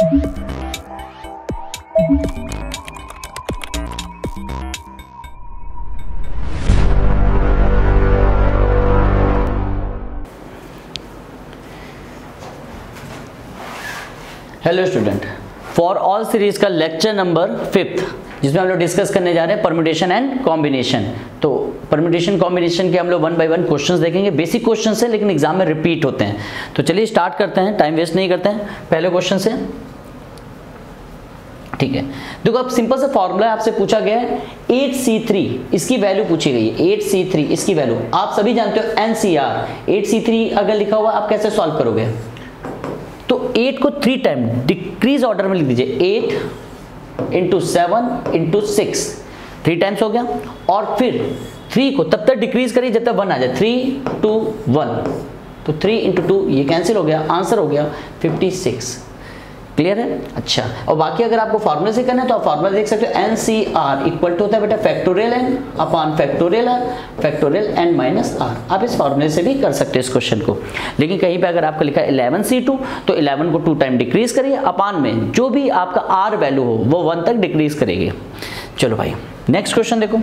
Hello student, for all series का lecture number 5 जिसमें हम लोग डिस्कस करने जा रहे हैं परम्यूटेशन एंड कॉम्बिनेशन। तो परम्यूटेशन कॉम्बिनेशन के हम लोग 1 बाय 1 क्वेश्चंस देखेंगे। बेसिक क्वेश्चंस है लेकिन एग्जाम में रिपीट होते हैं। तो चलिए स्टार्ट करते हैं, टाइम वेस्ट नहीं करते हैं। पहले क्वेश्चन से, ठीक है। देखो अब सिंपल सा फॉर्मूला आपसे पूछा गया है 8C3, इसकी वैल्यू पूछी गई है 8C3, इसकी वैल्यू आप सभी जानते हो NCR। 8C3 अगर लिखा हुआ आप कैसे सॉल्व करोगे? तो 8 को 3 टाइम डिक्रीज ऑर्डर में लिख दीजिए। 8 इंटू 7 इंटू 6, 3 टाइम्स हो गया। और फिर 3 को तब तक डिक्रीज करिए जब तक 1 आ जाए। 3 2 1, तो 3 इंटू 2 ये कैंसिल हो गया, आंसर हो गया 56। क्लियर है? अच्छा, और बाकी अगर आपको फॉर्मूले से करना है तो आप फॉर्मूला देख सकते हो। NCR इक्वल टू होता है बेटा factorial n upon factorial r, factorial n minus r। आप इस फॉर्मूले से भी कर सकते हो इस क्वेश्चन को। लेकिन कहीं पे अगर आपका लिखा है 11C2 तो 11 को 2 टाइम डिक्रीज करिए, अपॉन में जो भी आपका r वैल्यू हो वो 1 तक डिक्रीज करेगी। चलो भाई नेक्स्ट क्वेश्चन देखो।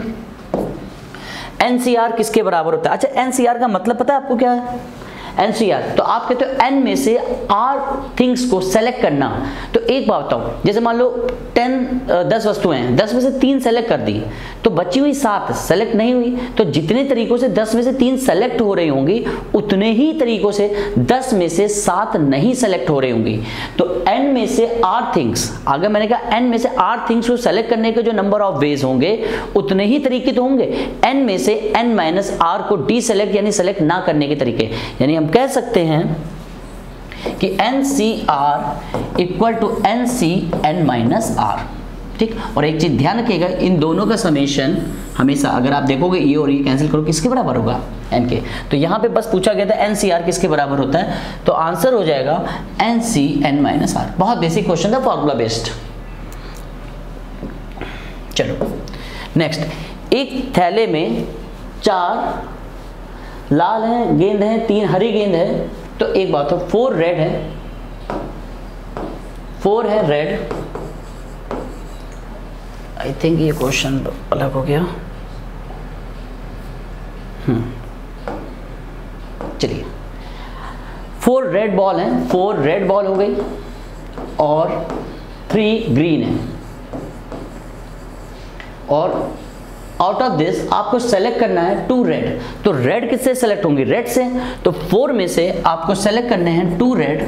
NCR किसके बराबर होता है? अच्छा, NCR का मतलब पता है आपको क्या है? NCR तो आप कहते हो n में से r थिंग्स को सेलेक्ट करना। तो एक बात बताओ, जैसे मान लो 10 वस्तुएं हैं, 10 में से 3 सेलेक्ट कर दी तो बची हुई 7 सेलेक्ट नहीं हुई। तो जितने तरीकों से 10 में से 3 सेलेक्ट हो रही होंगी उतने ही तरीकों से 10 में से 7 नहीं सेलेक्ट हो रही होंगी। तो n में से r थिंग्स, अगर मैंने कहा n में से r थिंग्स को सेलेक्ट करने के जो नंबर ऑफ वेज होंगे उतने ही तरीके तो होंगे। n में से n माइनस r को डी सेलेक्ट यानी सेलेक्ट ना करने के तरीके, यानी हम कह सकते हैं कि NCR equal to NCn minus R। ठीक, और एक चीज ध्यान रखिएगा, इन दोनों का समेशन हमेशा अगर आप देखोगे ये और ये कैंसिल करो किसके बराबर होगा? n के। तो यहां पे बस पूछा गया था NCR किसके बराबर होता है, तो आंसर हो जाएगा NCn माइनस R। बहुत बेसिक क्वेश्चन था, फॉर्मूला बेस्ड। चलो नेक्स्ट, एक थैले में 4 लाल है गेंद है, 3 हरी गेंद है। तो एक बात हो, 4 रेड है, 4 है रेड। आई थिंक ये क्वेश्चन अलग हो गया। चलिए, 4 रेड बॉल है, 4 रेड बॉल हो गई और 3 ग्रीन है। और आउट ऑफ दिस आपको सेलेक्ट करना है 2 रेड। तो रेड किससे सेलेक्ट होंगी? रेड से। तो 4 में से आपको सेलेक्ट करने हैं 2 रेड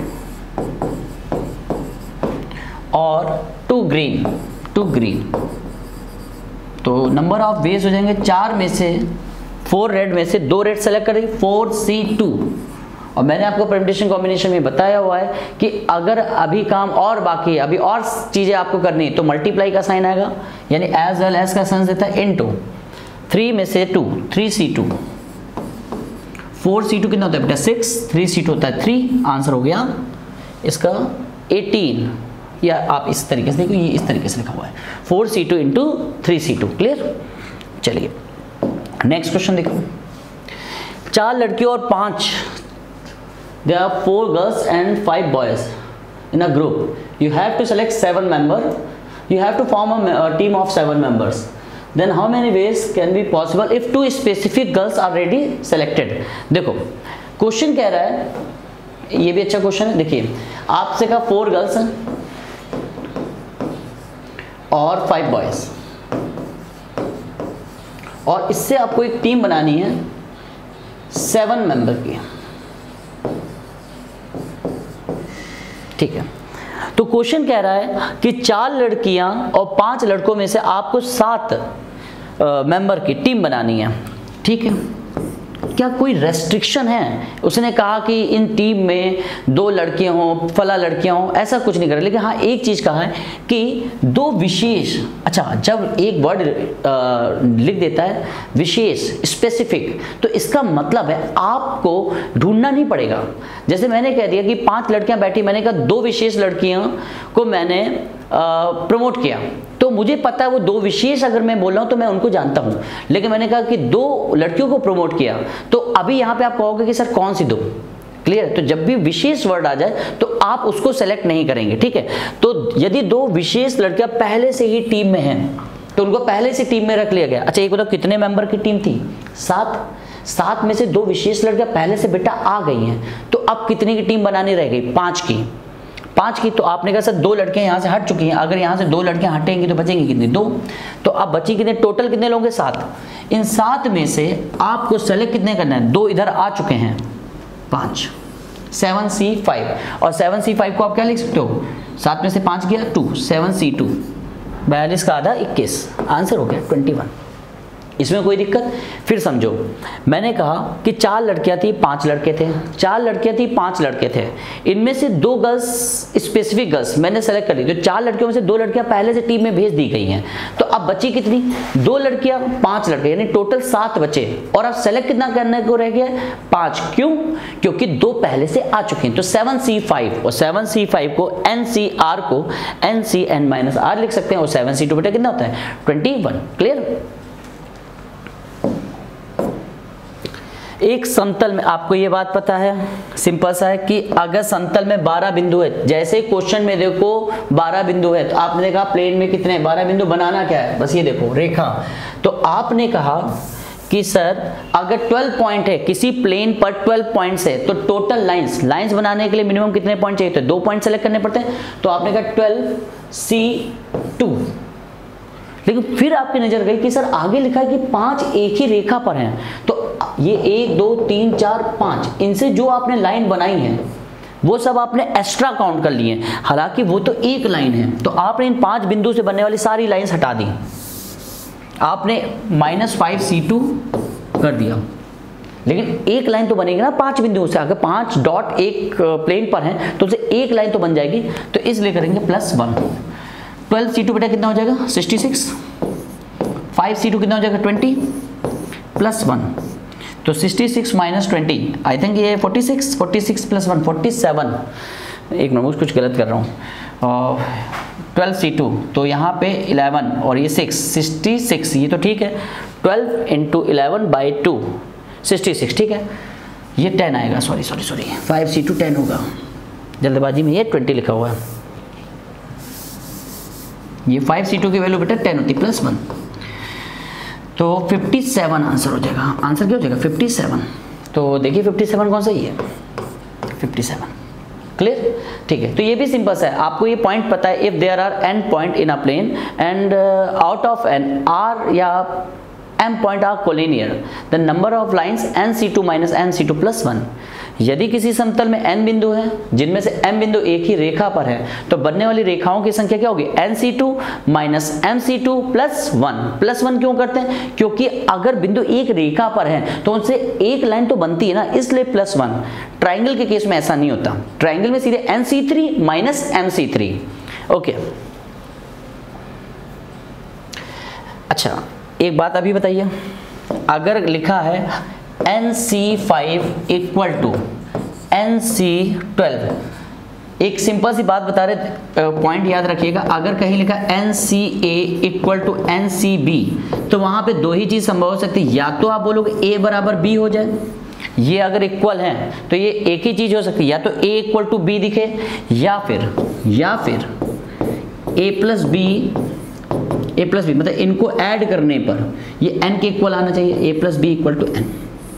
और 2 ग्रीन, 2 ग्रीन। तो नंबर ऑफ वेज हो जाएंगे 4 में से 4 रेड में से 2 रेड सेलेक्ट करेंगे, 4C2। और मैंने आपको परम्यूटेशन कॉम्बिनेशन में बताया हुआ है कि अगर अभी काम और बाकी है, अभी और चीजें आपको करनी है तो मल्टीप्लाई का साइन आएगा, यानी एज वेल एज का साइन देता है इनटू। 3 में से 2, 3C2, 4C2 कितना होता है बेटा? 6, 3C2 होता है 3। आंसर हो गया इसका 18, या आप इस तरीके से देखो, ये इस तरीके से लिखा हुआ है 4C2 इंटू 3C2। क्लियर? चलिए नेक्स्ट क्वेश्चन देखो। 4 लड़कियों और 5, there are 4 girls and 5 boys in a group. You have to select 7 members. You have to form a team of 7 members. Then how many ways can be possible if 2 specific girls are already selected? देखो question कह रहा है, ये भी अच्छा question है। देखिए आपसे कहा 4 गर्ल्स हैं और 5 बॉयज, और इससे आपको एक टीम बनानी है 7 मेंबर की। ठीक है, तो क्वेश्चन कह रहा है कि 4 लड़कियां और 5 लड़कों में से आपको 7 मेंबर की टीम बनानी है। ठीक है, क्या कोई रेस्ट्रिक्शन है? उसने कहा कि इन टीम में 2 लड़कियां हों, फला लड़कियां हों, ऐसा कुछ नहीं करे। लेकिन हाँ एक चीज कहा है कि 2 विशेष, अच्छा जब एक वर्ड लिख देता है विशेष, स्पेसिफिक, तो इसका मतलब है आपको ढूंढना नहीं पड़ेगा। जैसे मैंने कह दिया कि 5 लड़कियां बैठी, मैंने कहा 2 विशेष लड़कियां को मैंने प्रमोट किया, तो मुझे पता है वो 2 विशेष अगर मैं बोल रहा हूं तो मैं उनको जानता हूं। लेकिन मैंने कहा कि 2 लड़कियों को प्रमोट किया, तो अभी यहां पे आप कहोगे कि सर कौन सी 2? क्लियर? तो जब भी विशेष वर्ड आ जाए तो आप उसको सेलेक्ट नहीं करेंगे, ठीक है? तो यदि दो विशेष लड़कियां पहले से ही टीम में हैं तो उनको पहले से टीम में रख लिया गया। अच्छा एक बताओ कितने मेंबर की टीम थी? 7 में से 2 विशेष लड़कियां पहले से बेटा आ गई हैं, तो अब कितनी की टीम बनानी रह गई? 5 की। तो आपने कहा सर 2 लड़कियां यहां से हट चुकी हैं, अगर यहां से 2 लड़कियां हटेंगी तो बचेंगी कितनी? 2। तो अब बची कितने? टोटल कितने लोगे? 7। इन 7 में से आपको सेलेक्ट कितने करना है? 2 इधर आ चुके हैं, 5, 7C5। और 7C5 को आप क्या लिख सकते हो? 7 में से 5 गया 2, 7C2, 42 का आधा 21, आंसर हो गया 21। इसमें कोई दिक्कत? फिर समझो, मैंने कहा कि 4 लड़कियां थी 5 लड़के थे, 4 लड़कियां थी 5 लड़के थे, इनमें से 2 गर्ल्स स्पेसिफिक गर्ल्स मैंने सेलेक्ट कर ली, तो 4 लड़कियों में से 2 लड़कियां पहले से टीम में भेज दी गई हैं। तो अब बची कितनी? 2 लड़कियां 5 लड़के, यानी टोटल 7 बचे। और अब सेलेक्ट कितना करने को रह गया? 5। क्यों? क्योंकि 2 पहले से आ चुके हैं। तो 7C5 और 7C5 को NCR को NCN-R लिख सकते हैं, और 7C2 बेटा कितना होता है? 21। क्लियर? एक समतल में आपको ये बात पता है, सिंपल सा है कि अगर समतल में 12 बिंदु है, जैसे क्वेश्चन में देखो 12 बिंदु है, तो आपने देखा प्लेन में कितने 12 बिंदु, बनाना क्या है? बस ये देखो रेखा। तो आपने कहा कि सर अगर 12 पॉइंट है किसी प्लेन पर, 12 पॉइंट्स है, तो टोटल लाइंस बनाने के लिए मिनिमम कितने पॉइंट चाहिए? तो 2 पॉइंट सेलेक्ट करने पड़ते हैं। तो आपने कहा 12C2। लेकिन फिर आपकी नजर गई कि सर आगे लिखा है कि 5 एक ही रेखा पर हैं, तो ये 1 2 3 4 5, इनसे जो आपने लाइन बनाई है वो सब आपने एक्स्ट्रा काउंट कर लिए, हालांकि वो तो एक लाइन है। तो आपने इन 5 बिंदु से बनने वाली सारी लाइंस हटा दी, आपने -5C2 कर दिया, लेकिन एक लाइन तो बनेगी ना 5 बिंदुओं से। अगर 5 डॉट एक प्लेन पर हैं तो उसे एक लाइन तो बन जाएगी, तो इसलिए करेंगे +1। 12C2 बेटा कितना हो जाएगा? 66। 5C2 कितना हो जाएगा? 20 +1, तो 66 - 20, आई थिंक ये 46 +1 47। एक नंबर कुछ गलत कर रहा हूँ। 12C2 तो यहाँ पे 11 और ये 6, 66, ये तो ठीक है। 12 × 11/2 66, ठीक है। ये 10 आएगा, सॉरी 5C2 10 होगा, जल्दबाजी में ये 20 लिखा हुआ है। ये 5C2 की वैल्यू बेटा 10 होती है, +1, तो 57 आंसर हो जाएगा। आंसर क्या हो जाएगा? 57। तो देखिए 57 कौन सा ही है? 57। क्लियर? ठीक है। तो ये भी सिंपल सा है, आपको ये पॉइंट पता है, if there are n point in a plane and out of n r या m point are collinear, the number of lines NC2 - NC2 +1। यदि किसी समतल में n बिंदु हैं जिनमें से m बिंदु एक ही रेखा पर है, तो बनने वाली रेखाओं की संख्या क्या होगी? NC2 - MC2 +1। +1 क्यों करते हैं? क्योंकि अगर बिंदु एक रेखा पर है तो उनसे एक लाइन तो बनती है ना, इसलिए +1। ट्राइंगल के केस में ऐसा नहीं होता, ट्राइंगल में सीधे NC3 - MC3। ओके, अच्छा एक बात अभी बताइए, अगर लिखा है NC5 = NC12, एक सिंपल सी बात बता रहे, पॉइंट याद रखिएगा, अगर कहीं लिखा NCA = NCB, तो वहां पे 2 ही चीज संभव हो सकती है, या तो आप बोलोगे A = B हो जाए, ये अगर इक्वल है तो ये एक ही चीज हो सकती है, या तो A = B दिखे, या फिर A + B, मतलब इनको ऐड करने पर ये n के इक्वल आना चाहिए, A + B = n।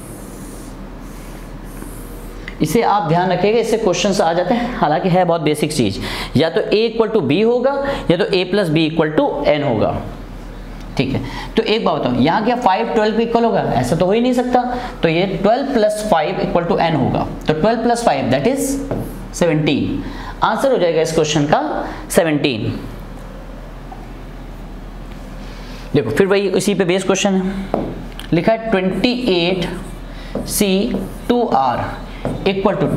इसे आप ध्यान रखिएगा, इससे क्वेश्चंस आ जाते हैं, हालांकि है बहुत बेसिक चीज, या तो A = B होगा या तो A + B = n होगा, ठीक है। तो एक बात बताओ, यहाँ क्या 5 12 के इक्वल होगा? ऐसा तो हो ही नहीं सकता, तो ये 12 + 5 = n होगा, तो 12 + 5 दैट इज 17। आंसर हो जाएगा इस क्वेश्चन का 17। देखो फिर वही उसी पे बेस क्वेश्चन है, लिखा है 28C2R =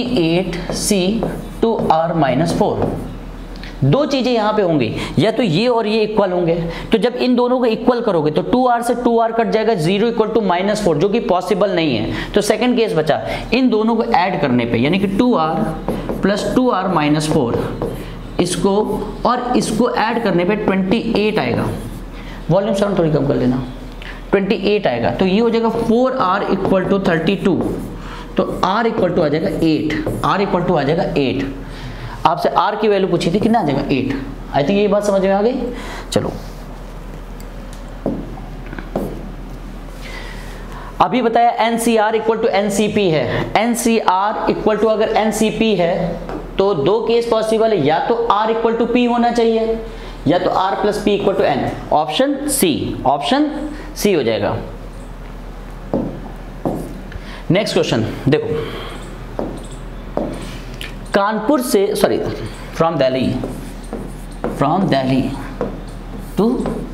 28C2R - 4। 2 चीजें यहां पे होंगी, या तो ये और ये इक्वल होंगे, तो जब इन दोनों को इक्वल करोगे तो 2R से 2R कट जाएगा, 0 = -4, जो कि पॉसिबल नहीं है। तो सेकंड केस बचा, इन दोनों को ऐड करने पे, यानी कि 2R + 2R - 4, इसको और इसको ऐड करने पे 28 आएगा। वॉल्यूम साउंड थोड़ी कम कर लेना, 28 आएगा, तो ये हो जाएगा 4R = 32। तो r इक्वल टू आ जाएगा 8, r इक्वल टू आ जाएगा 8। आपसे r की वैल्यू पूछी थी, कितना आ जाएगा 8। आई थिंक ये बात समझ में आ गई। चलो अभी बताया NCR इक्वल टू NCP है। NCR इक्वल टू अगर NCP है तो दो केस पॉसिबल है, या तो R इक्वल टू P होना चाहिए या तो R plus P equal to N। Option C हो जाएगा। नेक्स्ट क्वेश्चन देखो, कानपुर से फ्रॉम दिल्ली टू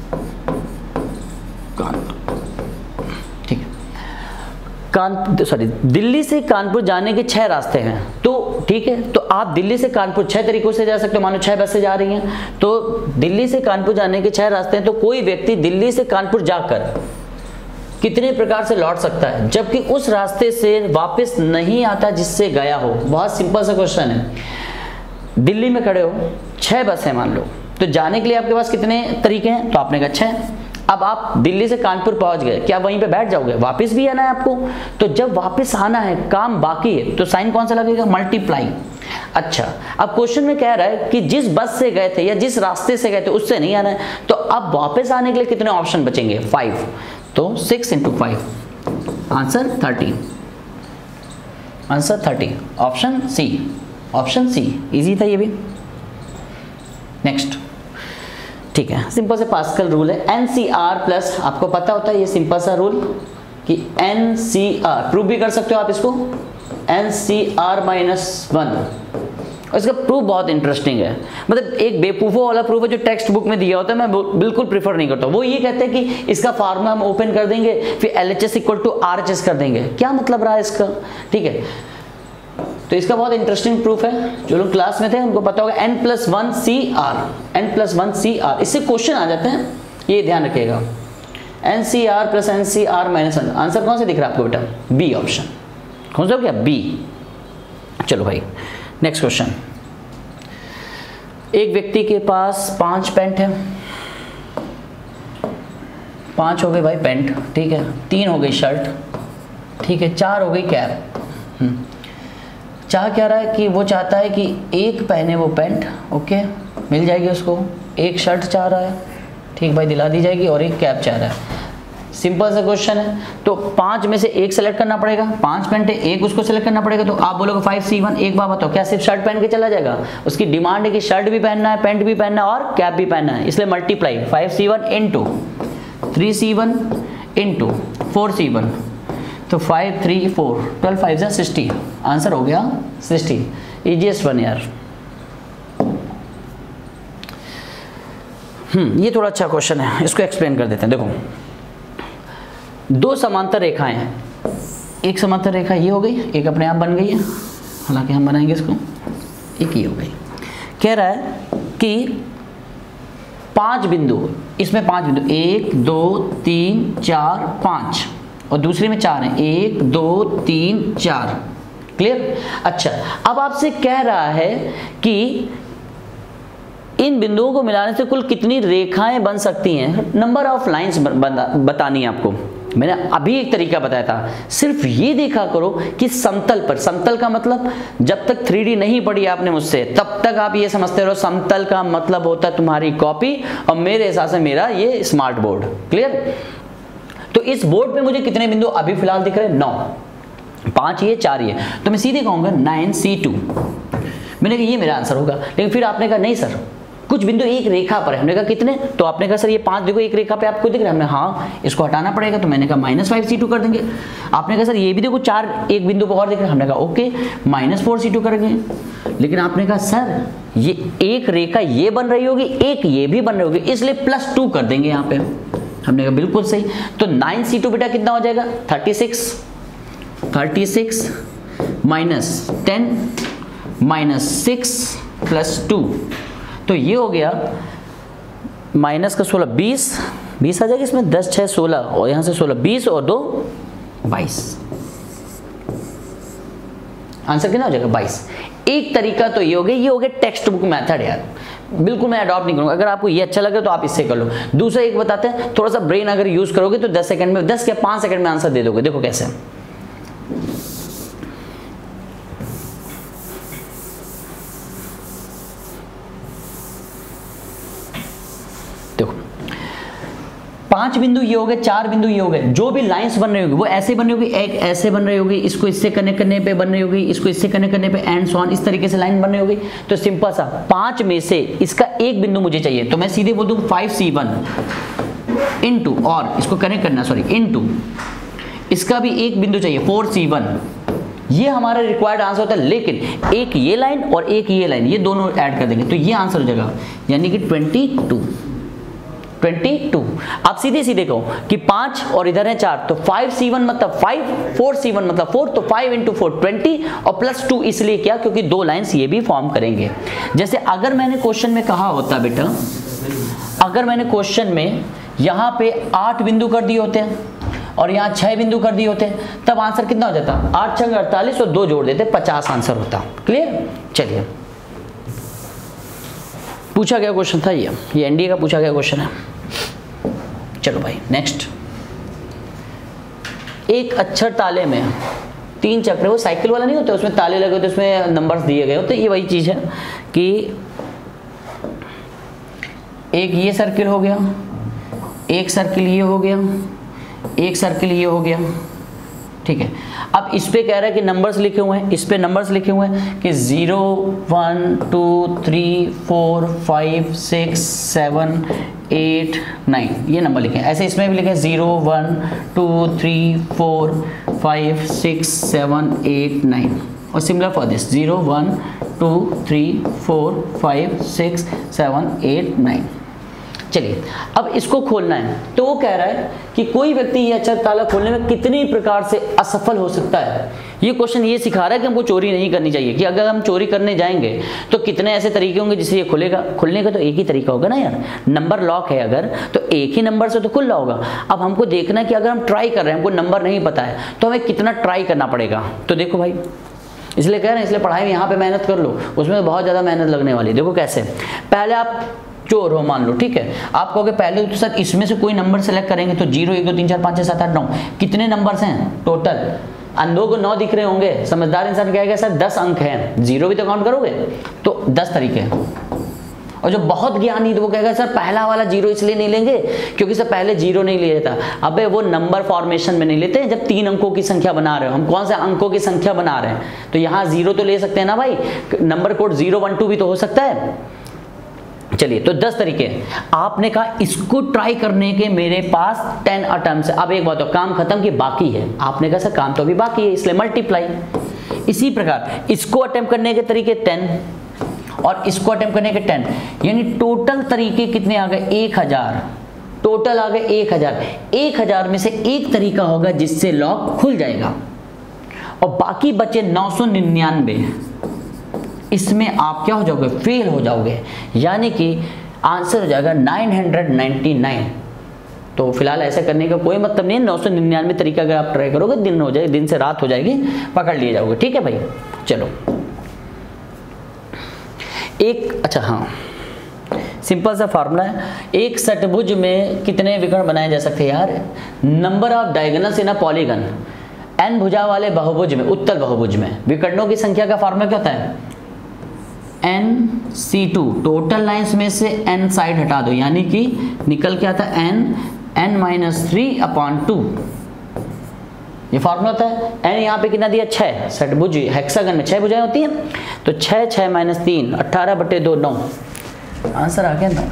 दिल्ली से कानपुर जाने के 6 रास्ते हैं। तो ठीक है, तो आप दिल्ली से कानपुर 6 तरीकों से जा सकते हो। मानो 6 बसें जा रही हैं, तो दिल्ली से कानपुर जाने के 6 रास्ते हैं। तो कोई व्यक्ति दिल्ली से कानपुर जाकर कितने प्रकार से लौट सकता है, जबकि उस रास्ते से वापस नहीं आता जिससे गया हो? बहुत सिंपल सा क्वेश्चन है। दिल्ली में खड़े हो, 6 बस है मान लो, तो जाने के लिए आपके पास कितने तरीके हैं? तो आपने कहा 6। अब आप दिल्ली से कानपुर पहुंच गए, क्या वहीं पे बैठ जाओगे? वापस भी आना है आपको। तो जब वापस आना है, काम बाकी है, तो साइन कौन सा लगेगा? मल्टीप्लाई। अच्छा, अब क्वेश्चन में कह रहा है कि जिस बस से गए थे या जिस रास्ते से गए थे उससे नहीं आना है, तो अब वापस आने के लिए कितने ऑप्शन बचेंगे? 5। तो 6 × 5 answer 30। Answer 30, option C. Easy था ये भी। नेक्स्ट, ठीक है, सिंपल से पास्कल रूल है। NCR प्लस, आपको पता होता है ये सिंपल सा रूल कि NCR, प्रूव भी कर सकते हो आप इसको, NCR -1। और इसका प्रूफ बहुत इंटरेस्टिंग है। मतलब एक बेवकूफ़ों वाला प्रूफ है जो टेक्स्ट बुक में दिया होता है, मैं बिल्कुल प्रीफर नहीं करता। वो ये कहते हैं कि इसका फार्मूला हम ओपन कर देंगे, फिर LHS इक्वल टू RHS कर देंगे। क्या मतलब रहा इसका? ठीक है, तो इसका बहुत इंटरेस्टिंग प्रूफ है। जो लोग क्लास में थे उनको पता होगा, N+1CR। इससे क्वेश्चन आ जाते हैं, ये ध्यान रखिएगा। NCR plus NCR -1। आंसर कौन सा दिख रहा है आपको बेटा? B option. कौन सा हो गया? बी। चलो भाई, नेक्स्ट क्वेश्चन। एक व्यक्ति के पास 5 पैंट है। 5 हो गए भाई पैंट, ठीक है। 3 हो गई शर्ट, ठीक है। 4 हो गई कैप। चाह क्या रहा है कि वो चाहता है कि एक पहने वो पैंट, ओके, मिल जाएगी उसको। एक शर्ट चाह रहा है, ठीक भाई, दिला दी जाएगी। और एक कैप चाह रहा है। सिंपल सा क्वेश्चन है। तो 5 में से एक सेलेक्ट करना पड़ेगा। 5 पैंट है, एक उसको सेलेक्ट करना पड़ेगा। तो आप बोलोगे 5C1। एक बात बताओ, क्या सिर्फ शर्ट पहन के चला जाएगा? उसकी डिमांड है कि शर्ट भी पहनना है, पैंट भी पहनना है और कैप भी पहनना है। इसलिए मल्टीप्लाई 5C1 × 3C1 × 4C1। तो 5 3 4 12 5 जा 60। आंसर हो गया 60। इजीएस्ट वन यार। ये थोड़ा अच्छा क्वेश्चन है, इसको एक्सप्लेन कर देते हैं। देखो, 2 समांतर रेखाएं हैं। एक समांतर रेखा ये हो गई, एक अपने आप बन गई है, हालांकि हम बनाएंगे इसको। एक ये हो गई। कह रहा है कि 5 बिंदु, इसमें 5 बिंदु, 1 2 3 4 5, और दूसरे में 4 हैं, 1 2 3 4। क्लियर? अच्छा, अब आपसे कह रहा है कि इन बिंदुओं को मिलाने से कुल कितनी रेखाएं बन सकती हैं। नंबर ऑफ लाइंस बतानी है आपको। मैंने अभी एक तरीका बताया था, सिर्फ ये देखा करो कि समतल पर, समतल का मतलब जब तक 3D नहीं पढ़ी आपने मुझसे तब तक आप ये समझते रहो समतल का मतलब होता है तुम्हारी कॉपी, और मेरे हिसाब से मेरा ये स्मार्ट बोर्ड। क्लियर? तो इस बोर्ड पे मुझे कितने बिंदु अभी फिलहाल दिख रहे हैं? 9। 5 ये, 4 ये, तो मैं सीधे कहूंगा 9C2। मैंने कहा ये मेरा आंसर होगा। लेकिन फिर आपने कहा नहीं सर, कुछ बिंदु एक रेखा पर है। हमने कहा कितने? तो आपने कहा सर ये 5 देखो एक रेखा पे आपको दिख रहा है। हमने हाँ, इसको हटाना पड़ेगा। तो मैंने कहा -5C2 कर देंगे। आपने कहा सर ये भी देखो 4 एक बिंदु पर और दिख रहा है। हमने कहा ओके, -4C2 करेंगे। लेकिन आपने कहा सर ये एक रेखा ये बन रही होगी, एक ये भी बन रही होगी, इसलिए +2 कर देंगे यहाँ पे। हमने कहा बिल्कुल सही। तो 9C2 बेटा कितना हो जाएगा? 36 -10 -6 +2, तो ये हो गया माइनस का 16 20 आ जाएगा इसमें। 10 6 16, और यहाँ से 16 20 और 2 22। आंसर कितना हो जाएगा? 22। एक तरीका तो ये हो गया, ये हो गया टेक्स्ट बुक मेथड यार, बिल्कुल मैं अडॉप्ट नहीं करूंगा। अगर आपको ये अच्छा लगे तो आप इससे कर लो। दूसरा एक बताते हैं, थोड़ा सा ब्रेन अगर यूज करोगे तो 10 सेकंड में, 10 या 5 सेकंड में आंसर दे दोगे। देखो कैसे। 5 बिंदु ये हो गए, 4 बिंदु ये हो गए। जो भी लाइंस बन रही होगी वो ऐसे बन रही होगी, एक ऐसे बन रही होगी, इसको इससे कनेक्ट करने पे बन रही होगी, इसको इससे कनेक्ट करने पे एंड सो ऑन, इस तरीके से लाइन बन रही होगी। तो सिंपल सा 5 में से इसका एक बिंदु मुझे चाहिए, तो मैं सीधे बोल दूं 5C1 इनटू, और इसको कनेक्ट करना सॉरी इनटू, इसका भी एक बिंदु चाहिए 4C1। ये हमारा रिक्वायर्ड आंसर होता है, लेकिन एक ये लाइन और एक ये लाइन, ये दोनों ऐड कर देंगे तो ये आंसर हो जाएगा, यानी कि 22। आप सीधे सीधे कहो कि 5 और इधर है 4, तो 5C1 मतलब 5, 4C1 मतलब 4, तो 5 × 4 20 और प्लस 2 इसलिए क्या, क्योंकि दो लाइंस ये भी फॉर्म करेंगे। जैसे अगर मैंने क्वेश्चन में कहा होता बेटा, अगर मैंने क्वेश्चन में यहाँ पे 8 बिंदु कर दिए होते हैं और यहाँ 6 बिंदु कर दिए होते हैं, तब आंसर कितना हो जाता? 8 × 48 और 2 जोड़ देते 50 आंसर होता। क्लियर? चलिए, पूछा गया क्वेश्चन था ये एनडीए का पूछा गया क्वेश्चन है। चलो भाई नेक्स्ट, एक अक्षर ताले में 3 चक्र, वो साइकिल वाला नहीं होता, उसमें ताले लगे होते, उसमें नंबर्स दिए गए होते। ये वही चीज है कि एक ये सर्किल हो गया, एक सर्किल ये हो गया, एक सर्किल ये हो गया, ठीक है। अब इस पे कह रहा है कि नंबर्स लिखे हुए हैं, इस पे नंबर्स लिखे हुए हैं कि 0 1 2 3 4 5 6 7 8 9, ये नंबर लिखे हैं। ऐसे इसमें भी लिखे 0 1 2 3 4 5 6 7 8 9, और सिमिलर फॉर दिस 0 1 2 3 4 5 6 7 8 9। चलिए, अब इसको खोलना है, तो वो कह रहा है कि कोई व्यक्ति ये अक्षर ताला खोलने में कितनी प्रकार से असफल हो सकता है। ये क्वेश्चन ये सिखा रहा है कि हमको चोरी नहीं करनी चाहिए, कि अगर हम चोरी करने जाएंगे तो कितने ऐसे तरीके होंगे जिससे ये खुलेगा। खुलने का तो एक ही तरीका होगा ना यार, नंबर लॉक है अगर, तो एक ही नंबर से तो खुल रहा होगा। अब हमको देखना है कि अगर हम ट्राई कर रहे हैं, हमको नंबर नहीं पता है, तो हमें कितना ट्राई करना पड़ेगा। तो देखो भाई, इसलिए कह रहे हैं, इसलिए पढ़ाई में यहाँ पे मेहनत कर लो, उसमें तो बहुत ज़्यादा मेहनत लगने वाली है। देखो कैसे, पहले आप चोर हो मान लो, ठीक है, आप कहोगे पहले तो सर इसमें से कोई नंबर सेलेक्ट करेंगे, तो 0 1 2 3 4 5 6 7 8 9 कितने नंबर्स हैं टोटल? अंधों को 9 दिख रहे होंगे, समझदार इंसान कहेगा सर 10 अंक हैं, 0 भी तो काउंट करोगे, तो 10 तरीके हैं। और जो बहुत ज्ञानी तो वो कहेगा सर पहला वाला 0 इसलिए नहीं लेंगे क्योंकि सर पहले 0 नहीं लिया जाता। अबे वो नंबर फॉर्मेशन में नहीं लेते हैं, जब 3 अंकों की संख्या बना रहे हो, हम कौन से अंकों की संख्या बना रहे हैं, तो यहाँ 0 तो ले सकते हैं ना भाई, नंबर कोड 0 1 2 भी तो हो सकता है। चलिए, तो 10 तरीके आपने कहा, इसको ट्राई करने के मेरे पास 10 अटेम्प्ट्स। अब एक बात हो, काम खत्म कि बाकी है, आपने कहा सर काम तो अभी बाकी है, इसलिए मल्टीप्लाई। इसी प्रकार इसको अटेम्प्ट करने के तरीके 10 और इसको अटेम्प्ट करने के 10, यानी टोटल तरीके कितने आ गए? 1000 टोटल आ गए 1000। 1000 में से एक तरीका होगा जिससे लॉक खुल जाएगा, और बाकी बचे 999, इसमें आप क्या हो जाओगे? फेल हो जाओगे, यानी कि आंसर हो जाएगा 999। तो फिलहाल ऐसा करने का कोई मतलब नहीं है। 999 तरीका अगर आप ट्राई करोगे, दिन हो जाएगी, दिन से रात हो जाएगी, पकड़ लिए जाओगे। ठीक है भाई, चलो एक, अच्छा हाँ, सिंपल सा फार्मूला है, एक षटभुज में कितने विकर्ण बनाए जा सकते हैं यार? Number of diagonals in a polygon. n भुजा वाले बहुभुज में, उत्तल बहुभुज में विकर्णों की संख्या का फार्मूला क्या होता है? NC2, टोटल लाइंस में से n साइड हटा दो, यानी कि निकल के आता है n-3/2। ये फार्मूला होता है। n यहाँ पे कितना दिया? 6, षटभुज हेक्सागन में 6 भुजाएं होती हैं, तो 6 6 - 3 18/2 9, आंसर आ गया ना।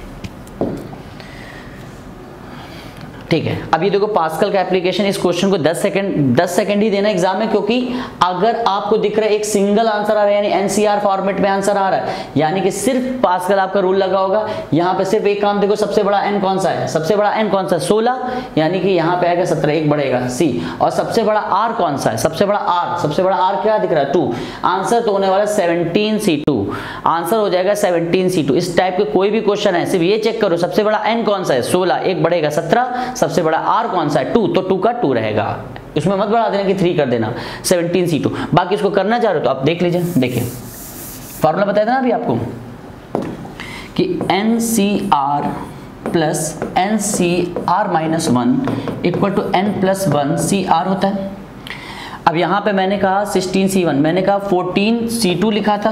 ठीक है, अब ये देखो पास्कल का एप्लीकेशन, इस क्वेश्चन को 10 सेकंड ही देना एग्जाम में, क्योंकि अगर आपको दिख रहा है एक सिंगल आंसर आ रहा है, यानी एनसीआर फॉर्मेट में आंसर आ रहा है, यानी कि सिर्फ पास्कल आपका रूल लगा होगा। यहाँ पे सिर्फ एक काम देखो, सबसे बड़ा n कौन सा है? सबसे बड़ा n कौन सा है? 16, यानी कि यहाँ पे आएगा 17, एक बढ़ेगा C। और सबसे बड़ा r कौन सा है? सबसे बड़ा r, सबसे बड़ा r क्या दिख रहा है? 2। आंसर तो होने वाला 17C2, आंसर हो जाएगा 17C2। इस टाइप के कोई भी क्वेश्चन है, सिर्फ ये चेक करो सबसे बड़ा n कौन सा है? 16, एक बढ़ेगा 17, सबसे बड़ा r कौन सा है? 2, तो 2 का 2 रहेगा, इसमें मत बढ़ा देना कि 3 कर देना, 17C2। बाकी इसको करना चाह रहे हो तो आप देख लीजिए, देखिए फॉर्मूला बताया था ना अभी आपको कि NCR plus NCR-1 equal to n+1 CR होता है। अब यहाँ पे मैंने कहा 16C1, मैंने कहा 14C2 लिखा था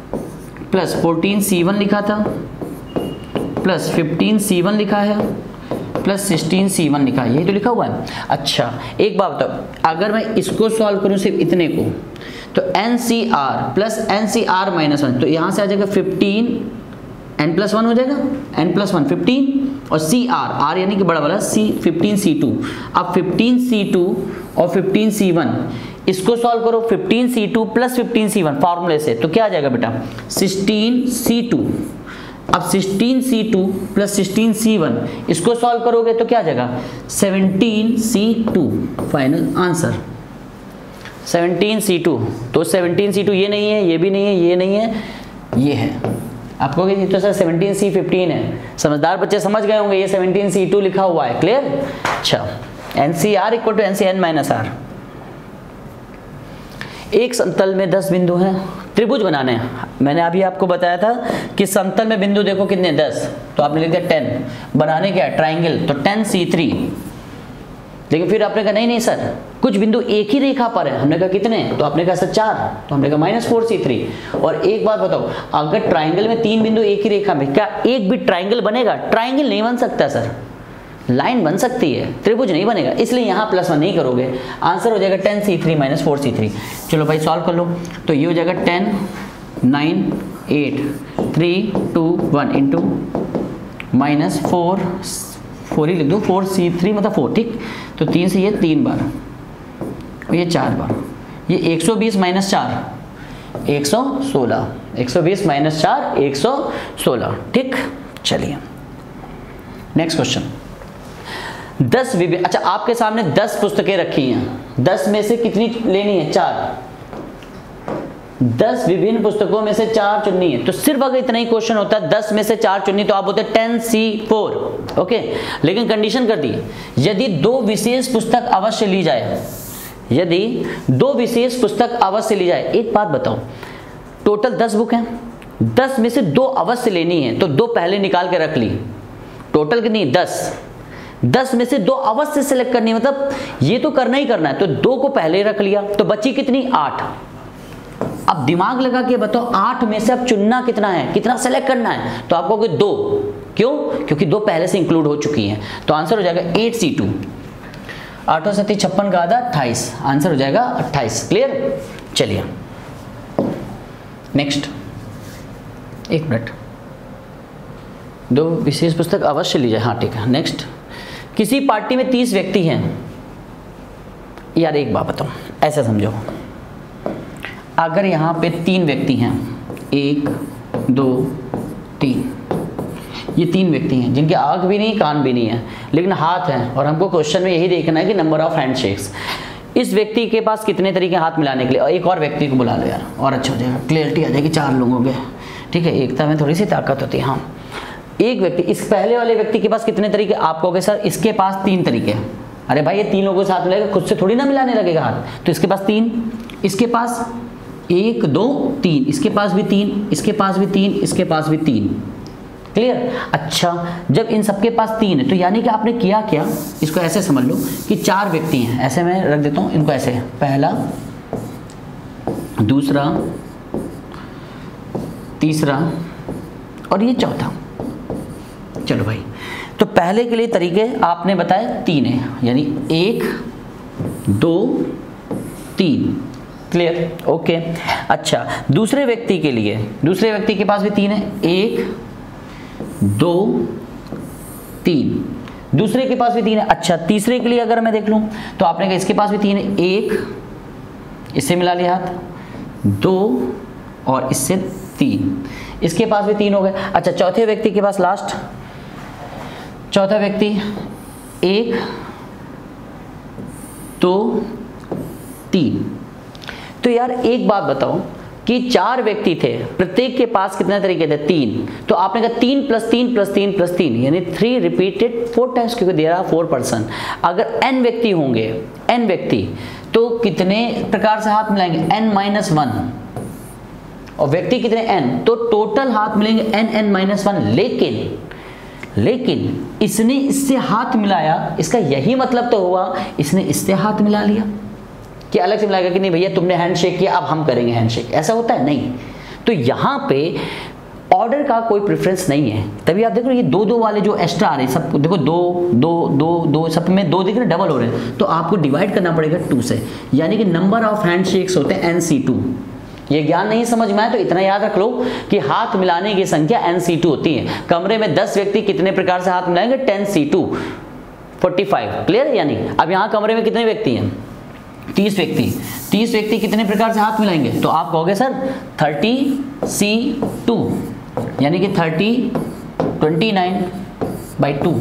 प्लस 14C1 लिखा था प्लस 15C1 लिखा है प्लस 16C1 लिखा है, यही तो लिखा हुआ है। अच्छा एक बात बताओ, अगर मैं इसको सॉल्व करूं सिर्फ इतने को, तो NCR प्लस NCR माइनस 1, तो यहाँ से आ जाएगा 15 n प्लस 1 हो जाएगा, n प्लस 1 15 और CR यानी कि बड़ा वाला C 15C2। अब 15C2 और 15C1 इसको सॉल्व करो, 15C2 प्लस 15C1 फॉर्मूले से, तो क्या आ जाएगा बेटा 16C2। अब 16C2 प्लस 16C1 इसको सॉल्व करोगे तो क्या आ जाएगा 17C2। Final answer 17C2। तो 17C2 ये नहीं है, ये भी नहीं है, ये नहीं है, ये है। आप कहोगे ये तो सर 17C15 है, समझदार बच्चे समझ गए होंगे ये 17C2 लिखा हुआ है। क्लियर? अच्छा NCR equal to NCN minus R। एक समतल में 10 बिंदु हैं, त्रिभुज बनाने हैं। मैंने अभी आपको बताया था कि समतल में बिंदु देखो कितने 10, तो आपने लिख दिया 10। बनाने क्या है ट्राइंगल, तो 10C3। लेकिन फिर आपने कहा नहीं सर कुछ बिंदु एक ही रेखा पर है, हमने कहा कितने, तो आपने कहा सर 4, तो हमने कहा -4C3। और एक बात बताओ, अगर ट्राइंगल में 3 बिंदु एक ही रेखा में, क्या एक भी ट्राइंगल बनेगा? ट्राइंगल नहीं बन सकता सर, लाइन बन सकती है, त्रिभुज नहीं बनेगा, इसलिए यहाँ +1 नहीं करोगे। आंसर हो जाएगा 10C3 माइनस 4C3। चलो भाई सॉल्व कर लो, तो ये हो जाएगा 10 9 8 3 2 1 इंटू -4 ही लिख दो, 4C3 मतलब 4, ठीक। तो 3 से ये 3 बार और ये 4 बार, ये 120 माइनस 4 116, 120 माइनस 4 116, ठीक। चलिए नेक्स्ट क्वेश्चन। 10 विभिन्न, अच्छा आपके सामने 10 पुस्तकें रखी हैं, 10 में से कितनी लेनी है? 4। 10 विभिन्न पुस्तकों में से 4 चुननी है। तो सिर्फ अगर इतना ही क्वेश्चन होता है 10 में से 4 चुननी, तो आप बोलते 10C4। ओके, लेकिन कंडीशन कर दी, यदि 2 विशेष पुस्तक अवश्य ली जाए, यदि 2 विशेष पुस्तक अवश्य ली जाए। एक बात बताओ, टोटल 10 बुक हैं, 10 में से 2 अवश्य लेनी है, तो 2 पहले निकाल के रख ली। टोटल कितनी? 10 में से 2 अवश्य सेलेक्ट करनी है, मतलब ये तो करना ही करना है, तो 2 को पहले रख लिया, तो बची कितनी? 8। अब दिमाग लगा के बताओ 8 में से अब चुनना कितना है, कितना सेलेक्ट करना है? तो आपको 2। क्यों? क्योंकि 2 पहले से इंक्लूड हो चुकी हैं। तो आंसर हो जाएगा 8C2। 8 और 7 56 का आधा 28, आंसर हो जाएगा 28। क्लियर? चलिए नेक्स्ट। 1 मिनट, 2 विशेष पुस्तक अवश्य ली जाए, हाँ ठीक है। नेक्स्ट, किसी पार्टी में 30 व्यक्ति हैं। यार एक बात बताओ, ऐसे समझो, अगर यहाँ पे 3 व्यक्ति हैं, 1 2 3, ये 3 व्यक्ति हैं जिनके आँख भी नहीं कान भी नहीं है लेकिन हाथ हैं, और हमको क्वेश्चन में यही देखना है कि नंबर ऑफ हैंडशेक्स। इस व्यक्ति के पास कितने तरीके हाथ मिलाने के लिए, और एक और व्यक्ति को बुला लो यार, और अच्छा हो जाएगा, क्लियरिटी आ जाएगी 4 लोगों के, ठीक है। एकता में थोड़ी सी ताकत होती है। हाँ, एक व्यक्ति, इस पहले वाले व्यक्ति के पास कितने तरीके? आप कहोगे सर इसके पास 3 तरीके। अरे भाई ये 3 लोगों के साथ मिलेगा, खुद से थोड़ी ना मिलाने लगेगा हाथ, तो इसके पास 3, इसके पास 1 2 3, इसके पास भी 3, इसके पास भी 3, इसके पास भी 3। क्लियर? अच्छा, जब इन सबके पास 3 है, तो यानी कि आपने किया क्या, इसको ऐसे समझ लो कि 4 व्यक्ति हैं, ऐसे मैं रख देता हूँ इनको, ऐसे पहला, दूसरा, तीसरा और ये चौथा। चलो भाई, तो पहले के लिए तरीके आपने बताए 3 है, यानी 1 2 3। क्लियर? ओके। अच्छा, दूसरे व्यक्ति के लिए, दूसरे व्यक्ति के पास भी 3 है, 1 2 3, दूसरे के पास भी 3 है। अच्छा, तीसरे के लिए अगर मैं देख लूं, तो आपने कहा इसके पास भी 3 है, 1 इससे मिला लिया हाथ, 2 और इससे 3, इसके पास भी 3 हो गए। अच्छा, चौथे व्यक्ति के पास, लास्ट चौथा व्यक्ति, 1 2 3। तो यार एक बात बताओ कि 4 व्यक्ति थे, प्रत्येक के पास कितने तरीके थे? 3। तो आपने कहा 3 + 3 + 3 + 3, यानी 3 रिपीटेड 4 टाइम्स, क्योंकि देयर आर 4 पर्सन। अगर n व्यक्ति होंगे, n व्यक्ति, तो कितने प्रकार से हाथ मिलाएंगे? n-1, और व्यक्ति कितने? n, तो टोटल हाथ मिलेंगे n(n-1). लेकिन इसने इससे हाथ मिलाया, इसका यही मतलब तो हुआ इसने इससे हाथ मिला लिया। कि अलग से मिलाएगा कि नहीं भैया तुमने हैंडशेक किया अब हम करेंगे हैंडशेक, ऐसा होता है? नहीं। तो यहाँ पे ऑर्डर का कोई प्रेफरेंस नहीं है, तभी आप देखो ये दो दो वाले जो एक्स्ट्रा आ रहे हैं, सब देखो दो दो दो दो, सब में दो दिख रहे, डबल हो रहे हैं, तो आपको डिवाइड करना पड़ेगा 2 से, यानी कि नंबर ऑफ हैंडशेक्स होते हैं NC2। ये ज्ञान नहीं समझ में आया तो इतना याद रख लो कि हाथ मिलाने की संख्या NC2 होती है। कमरे में 10 व्यक्ति कितने प्रकार से हाथ मिलाएंगे, 10C2 45, क्लियर है? यानी अब यहाँ कमरे में कितने व्यक्ति हैं, 30 व्यक्ति, 30 व्यक्ति कितने प्रकार से हाथ मिलाएंगे, तो आप कहोगे सर 30C2, यानी कि 29/2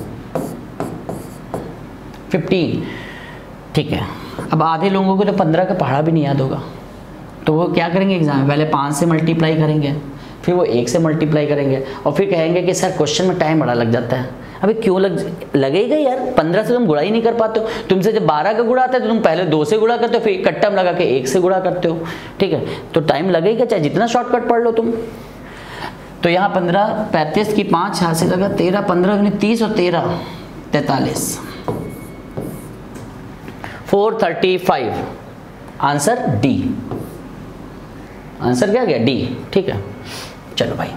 15, ठीक है। अब आधे लोगों को तो 15 का पहाड़ा भी नहीं याद होगा, तो वो क्या करेंगे एग्जाम में, पहले 5 से मल्टीप्लाई करेंगे, फिर वो 1 से मल्टीप्लाई करेंगे, और फिर कहेंगे कि सर क्वेश्चन में टाइम बड़ा लग जाता है। अबे क्यों लगेगा यार, 15 से तुम गुणा ही नहीं कर पाते हो। तुमसे जब 12 का गुणा आता है तो तुम पहले 2 से गुणा करते हो, फिर कट्टा में लगा के 1 से गुणा करते हो, ठीक है? तो टाइम लगेगा चाहे जितना शॉर्टकट पढ़ लो तुम। तो यहाँ 15, 35 की 5 यहाँ से लगा 13, 15 30 और 13 43, 435, आंसर डी। आंसर क्या गया, डी, ठीक है। चलो भाई,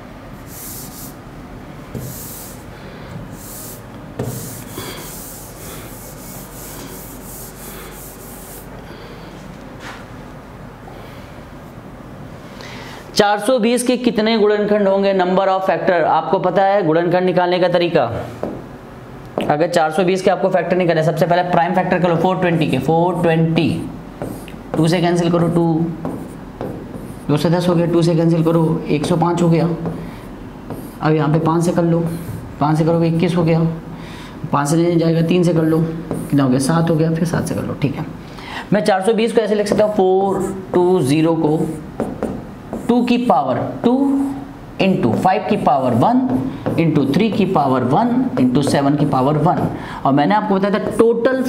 चार 420 के कितने गुणनखंड होंगे, नंबर ऑफ फैक्टर आपको पता है गुणनखंड निकालने का तरीका। अगर 420 के आपको फैक्टर निकालने, सबसे पहले प्राइम फैक्टर कर लो 420 के, 420, 2 से कैंसिल करो 2 से 10 हो गया, 2 से कैंसिल करो 105 हो गया। अब यहाँ पे 5 से कर लो, 5 से करोगे 21 हो गया, 5 से नहीं जाएगा 3 से कर लो, कितना हो गया 7 हो गया, फिर 7 से कर लो, ठीक है। मैं 420 को ऐसे लिख सकता हूँ, 420 को 2 की पावर 2 इंटू 5 की पावर 1 इंटू 3 की पावर 1 इंटू 7 की पावर 1। और मैंने आपको बताया था टोटल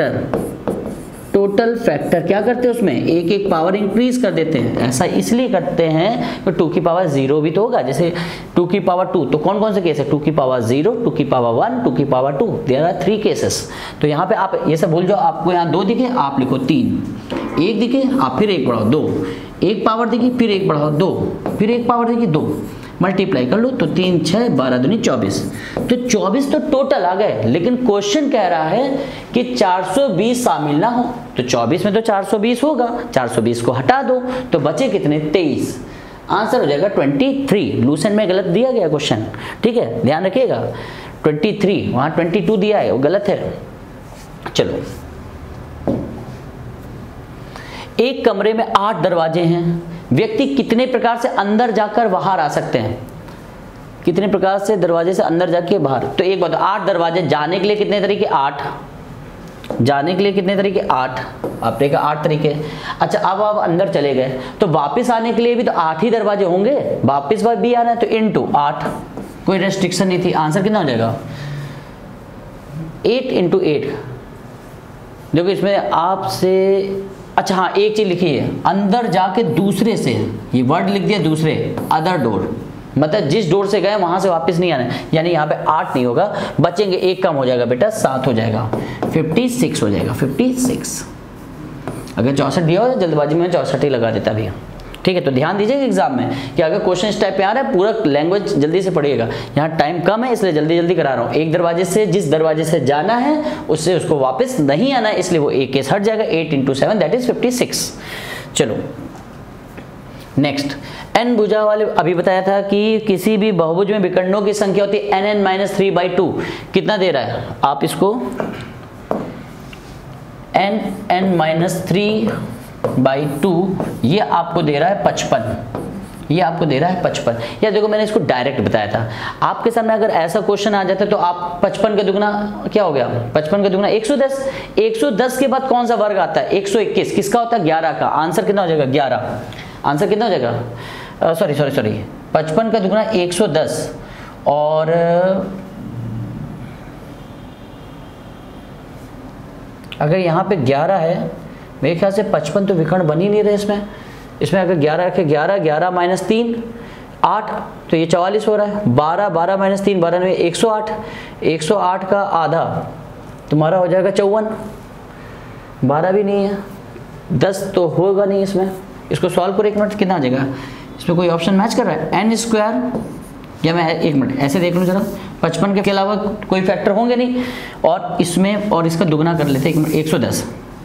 फैक्टर क्या करते हैं, उसमें एक एक पावर इंक्रीज कर देते हैं। ऐसा इसलिए करते हैं कि 2 की पावर 0 भी तो होगा, जैसे 2 की पावर 2, तो कौन कौन से केस है, 2 की पावर 0, 2 की पावर 1, 2 की पावर 2, देयर आर 3 केसेस। तो यहाँ पे आप ये सब भूल जाओ, आपको यहाँ 2 दिखे आप लिखो 3, 1 दिखे आप फिर 1 बढ़ाओ 2, 1 पावर दिखी फिर 1 बढ़ाओ 2, फिर 1 पावर दिखी 2, मल्टीप्लाई कर लो तो 3 6 12 दूनी 24। तो 24 तो टोटल आ गए, लेकिन क्वेश्चन कह रहा है कि 420 शामिल ना हो, तो 24 में तो 420 होगा, 420 को हटा दो तो बचे कितने 23। आंसर हो जाएगा 23। लूसेंट में गलत दिया गया क्वेश्चन, ठीक है, ध्यान रखिएगा 23, वहां 22 दिया है वो गलत है। चलो, एक कमरे में 8 दरवाजे हैं, व्यक्ति कितने प्रकार से अंदर जाकर बाहर आ सकते हैं, कितने प्रकार से दरवाजे से अंदर जाके बाहर। तो एक बात, 8 दरवाजे, जाने के लिए कितने तरीके 8, जाने के लिए कितने तरीके 8, आप देखा 8 तरीके। अच्छा, अब आप अंदर चले गए तो वापस आने के लिए भी तो 8 ही दरवाजे होंगे, वापस भी आना है तो इनटू 8, कोई रेस्ट्रिक्शन नहीं थी। आंसर कितना हो जाएगा 8 × 8। देखो इसमें आपसे, अच्छा हाँ एक चीज लिखी है, अंदर जाके दूसरे से, ये वर्ड लिख दिया दूसरे, अदर डोर, मतलब जिस डोर से गए वहां से वापस नहीं आना, यानी यहाँ पे 8 नहीं होगा, बचेंगे 1 कम हो जाएगा बेटा, 7 हो जाएगा, 56 हो जाएगा, 56। अगर 64 दिया हो तो जल्दबाजी में 64 ही लगा देता भैया, ठीक है। तो ध्यान दीजिएगा एग्जाम में कि अगर क्वेश्चन इस टाइप पे आ रहा है, पूरा लैंग्वेज जल्दी से पढ़िएगा, यहाँ टाइम कम है इसलिए जल्दी जल्दी करा रहा हूँ। एक दरवाजे से, जिस दरवाजे से जाना है उससे उसको वापस नहीं आना है, इसलिए वो एक केस हट जाएगा, 8 × 7 दैट इज 56। चलो नेक्स्ट, n भुजा वाले अभी बताया था कि किसी भी बहुभुज में विकर्णों की संख्या होती है nn-3/2। कितना दे रहा है, आप इसको nn-3/2, ये आपको दे रहा है 55, ये आपको दे रहा है 55। या देखो मैंने इसको डायरेक्ट बताया था, आपके सामने अगर ऐसा क्वेश्चन आ जाता है तो आप 55 का दुगना क्या हो गया, 55 का दुगना 110, 110 के बाद कौन सा वर्ग आता है 121, किसका होता है 11 का। आंसर कितना हो जाएगा 11, आंसर कितना हो जाएगा, सॉरी 55 का दुगना 110 और अगर यहाँ पे 11 है, मेरे ख्याल से 55 तो विकर्ण बन ही नहीं रहे इसमें अगर 11 रखे, 11 11 - 3 8, तो ये 44 हो रहा है, 12 12 - 3 12 में 108, 108 का आधा तुम्हारा हो जाएगा 54, 12 भी नहीं है, 10 तो होगा नहीं इसमें। इसको सॉल्व करो 1 मिनट, कितना आ जाएगा, इसमें कोई ऑप्शन मैच कर रहा है? एन स्क्वायर, या मैं एक मिनट ऐसे देख लूँ जरा, 55 के अलावा कोई फैक्टर होंगे नहीं, और इसमें और इसका दुगना कर लेते हैं, 110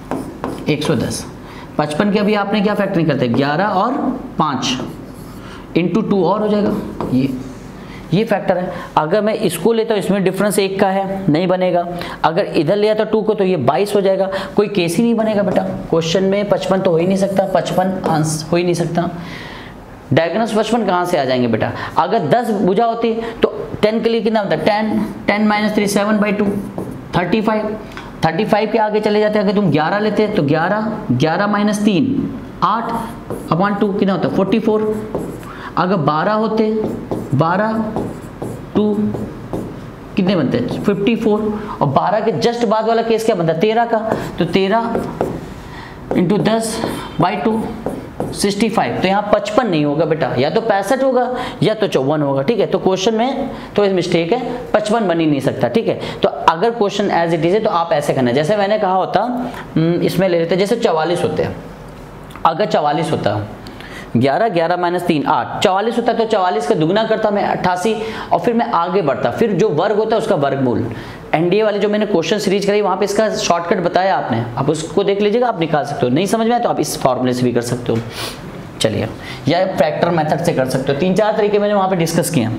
55 के अभी आपने क्या फैक्टर नहीं करते, 11 और 5 इंटू 2 और हो जाएगा, ये फैक्टर है। अगर मैं इसको लेता हूँ, इसमें डिफरेंस 1 का है, नहीं बनेगा। अगर इधर लिया तो 2 को, तो ये 22 हो जाएगा। कोई केस ही नहीं बनेगा बेटा, क्वेश्चन में 55 तो हो ही नहीं सकता, 55 आंसर हो ही नहीं सकता। डायगोनल्स 55 कहाँ से आ जाएंगे बेटा? अगर 10 भुजा होती तो 10 के लिए कितना होता है, 10 माइनस 3 7/2 35 के आगे चले जाते हैं। अगर तुम 11 लेते तो 11 माइनस 3 8/2 कितना होता है, 44। अगर 12 होते, 12 2 कितने बनते हैं, 54। और 12 के जस्ट बाद वाला केस क्या बनता है, 13 का, तो 13 इंटू 10/2 65। तो यहाँ 55 नहीं होगा बेटा, या तो 65 होगा या तो 54 होगा, ठीक है। तो क्वेश्चन में तो इस मिस्टेक है, 55 बन ही नहीं सकता, ठीक है। तो अगर क्वेश्चन एज इट इज है तो आप ऐसे करना, जैसे मैंने कहा होता, इसमें ले लेते जैसे 44 होते हैं। अगर 44 होता 11 माइनस 3 8, 44 होता तो 44 का दुगना करता मैं 88, और फिर मैं आगे बढ़ता, फिर जो वर्ग होता है उसका वर्गमूल। एनडीए वाले जो मैंने क्वेश्चन सीरीज कराई वहाँ पे इसका शॉर्टकट बताया आपने, आप उसको देख लीजिएगा, आप निकाल सकते हो। नहीं समझ में आया तो आप इस फॉर्मूले से भी कर सकते हो, चलिए, या फैक्टर मेथड से कर सकते हो। 3-4 तरीके मैंने वहाँ पे डिस्कस किए।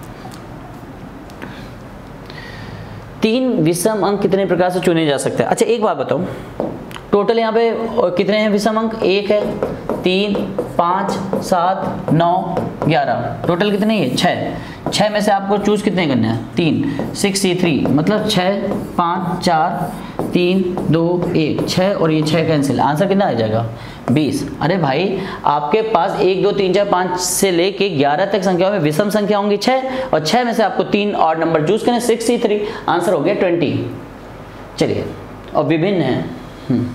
3 विषम अंक कितने प्रकार से चुने जा सकते हैं? अच्छा एक बात बताओ, टोटल यहाँ पे कितने हैं विषम अंक? 1 है, 3 5 7 9 11, टोटल कितने हैं? 6 में से आपको चूज कितने करने हैं? 3 6 3, मतलब 6 5 4 3 2 1 6, और ये 6 कैंसिल, आंसर कितना आ जाएगा? 20। अरे भाई आपके पास 1 2 3 4 5 से लेके 11 तक संख्याओं में विषम संख्या होंगी 6, और 6 में से आपको 3 और नंबर चूज करने, 6 3, आंसर हो गया 20। चलिए, और विभिन्न है,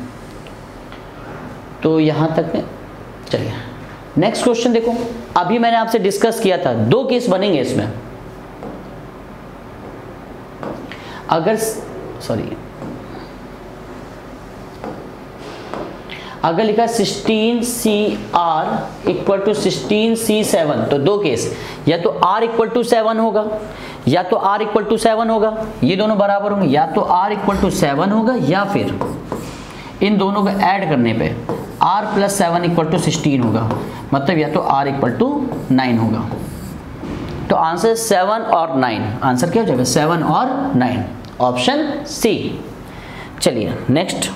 तो यहां तक है। चलिए नेक्स्ट क्वेश्चन देखो, अभी मैंने आपसे डिस्कस किया था 2 केस बनेंगे इसमें। अगर लिखा 16CR इक्वल टू 16C7, तो 2 केस, या तो R इक्वल टू 7 होगा, या तो R इक्वल टू 7 होगा, ये दोनों बराबर होंगे, या तो R इक्वल टू 7 होगा, या फिर इन दोनों को ऐड करने पे R प्लस 7 इक्वल टू 16 होगा, मतलब या तो R इक्वल टू 9 होगा। तो आंसर 7 और 9, आंसर क्या हो जाएगा? 7 और 9, ऑप्शन सी। चलिए नेक्स्ट,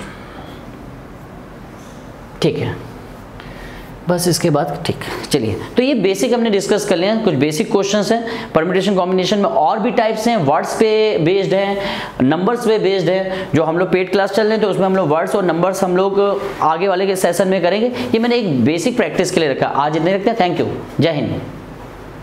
ठीक है, बस इसके बाद ठीक। चलिए, तो ये बेसिक हमने डिस्कस कर लिया, कुछ बेसिक क्वेश्चंस हैं। परम्यूटेशन कॉम्बिनेशन में और भी टाइप्स हैं, वर्ड्स पे बेस्ड है, नंबर्स पे बेस्ड है। जो हम लोग पेड क्लास चल रहे हैं तो उसमें हम लोग वर्ड्स और नंबर्स हम लोग आगे वाले के सेशन में करेंगे। ये मैंने एक बेसिक प्रैक्टिस के लिए रखा। आज इतने रखते हैं, थैंक यू, जय हिंद।